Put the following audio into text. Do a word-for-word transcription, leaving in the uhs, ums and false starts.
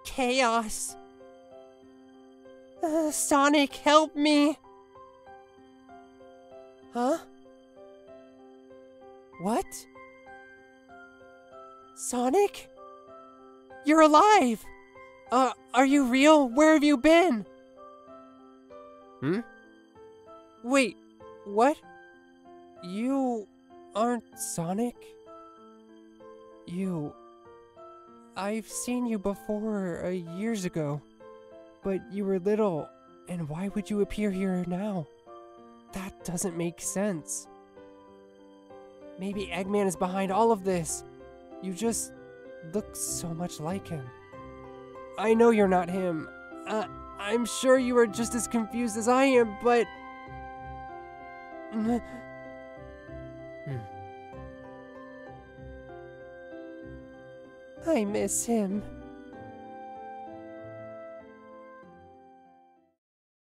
chaos. Uh, Sonic, help me! Huh? What? Sonic? You're alive! Uh, are you real? Where have you been? Hmm? Wait, what? You aren't Sonic? You... I've seen you before, uh, years ago. But you were little, and why would you appear here now? That doesn't make sense. Maybe Eggman is behind all of this. You just look so much like him. I know you're not him. Uh, I'm sure you are just as confused as I am, but... Hmm. I miss him.